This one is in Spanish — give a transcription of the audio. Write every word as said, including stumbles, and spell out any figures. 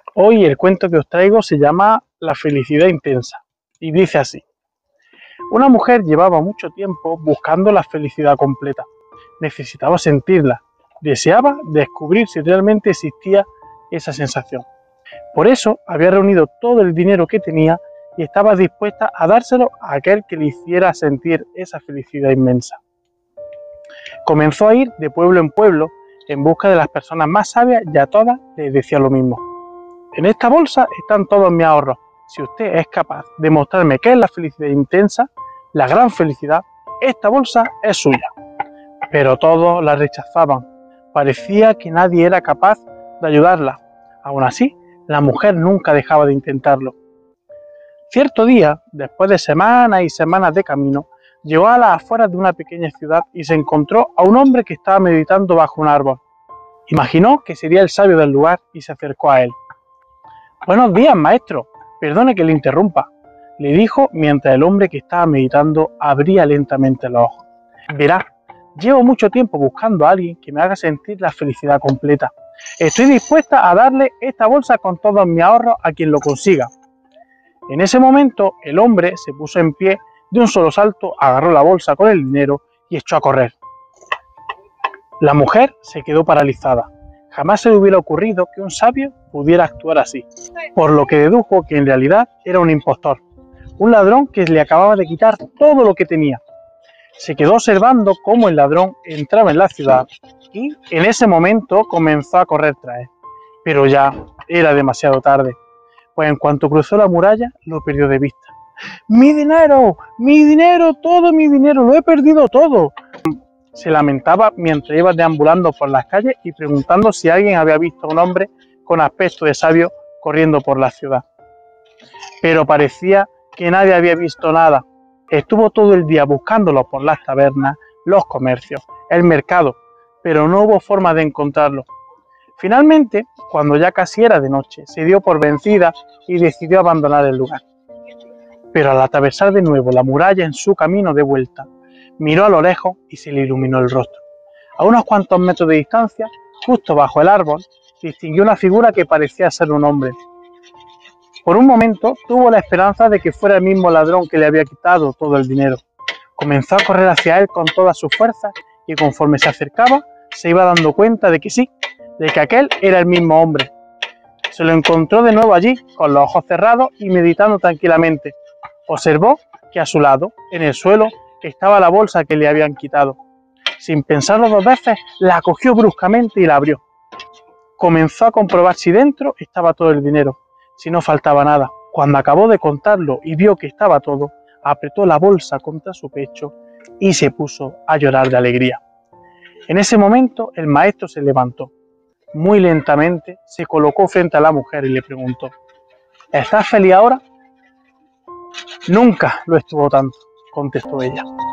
Hoy el cuento que os traigo se llama La felicidad intensa y dice así. Una mujer llevaba mucho tiempo buscando la felicidad completa. Necesitaba sentirla, deseaba descubrir si realmente existía esa sensación. Por eso había reunido todo el dinero que tenía y estaba dispuesta a dárselo a aquel que le hiciera sentir esa felicidad inmensa. Comenzó a ir de pueblo en pueblo en busca de las personas más sabias y a todas les decía lo mismo. En esta bolsa están todos mis ahorros. Si usted es capaz de mostrarme qué es la felicidad intensa, la gran felicidad, esta bolsa es suya. Pero todos la rechazaban. Parecía que nadie era capaz de ayudarla. Aún así, la mujer nunca dejaba de intentarlo. Cierto día, después de semanas y semanas de camino, llegó a las afueras de una pequeña ciudad y se encontró a un hombre que estaba meditando bajo un árbol. Imaginó que sería el sabio del lugar y se acercó a él. «Buenos días, maestro. Perdone que le interrumpa», le dijo mientras el hombre que estaba meditando abría lentamente los ojos. «Verá, llevo mucho tiempo buscando a alguien que me haga sentir la felicidad completa. Estoy dispuesta a darle esta bolsa con todos mis ahorros a quien lo consiga». En ese momento, el hombre se puso en pie de un solo salto, agarró la bolsa con el dinero y echó a correr. La mujer se quedó paralizada. Jamás se le hubiera ocurrido que un sabio pudiera actuar así, por lo que dedujo que en realidad era un impostor, un ladrón que le acababa de quitar todo lo que tenía. Se quedó observando cómo el ladrón entraba en la ciudad y en ese momento comenzó a correr tras él, pero ya era demasiado tarde, pues en cuanto cruzó la muralla lo perdió de vista. ¡Mi dinero! ¡Mi dinero! ¡Todo mi dinero! ¡Lo he perdido todo! Se lamentaba mientras iba deambulando por las calles y preguntando si alguien había visto a un hombre con aspecto de sabio corriendo por la ciudad. Pero parecía que nadie había visto nada. Estuvo todo el día buscándolo por las tabernas, los comercios, el mercado, pero no hubo forma de encontrarlo. Finalmente, cuando ya casi era de noche, se dio por vencida y decidió abandonar el lugar. Pero al atravesar de nuevo la muralla en su camino de vuelta, miró a lo lejos y se le iluminó el rostro. A unos cuantos metros de distancia, justo bajo el árbol, distinguió una figura que parecía ser un hombre. Por un momento tuvo la esperanza de que fuera el mismo ladrón que le había quitado todo el dinero. Comenzó a correr hacia él con todas sus fuerzas y conforme se acercaba, se iba dando cuenta de que sí, de que aquel era el mismo hombre. Se lo encontró de nuevo allí, con los ojos cerrados y meditando tranquilamente. Observó que a su lado, en el suelo, estaba la bolsa que le habían quitado. Sin pensarlo dos veces, la cogió bruscamente y la abrió. Comenzó a comprobar si dentro estaba todo el dinero, si no faltaba nada. Cuando acabó de contarlo y vio que estaba todo, apretó la bolsa contra su pecho y se puso a llorar de alegría. En ese momento, el maestro se levantó. Muy lentamente se colocó frente a la mujer y le preguntó: ¿estás feliz ahora? Nunca lo estuvo tanto, contestó ella.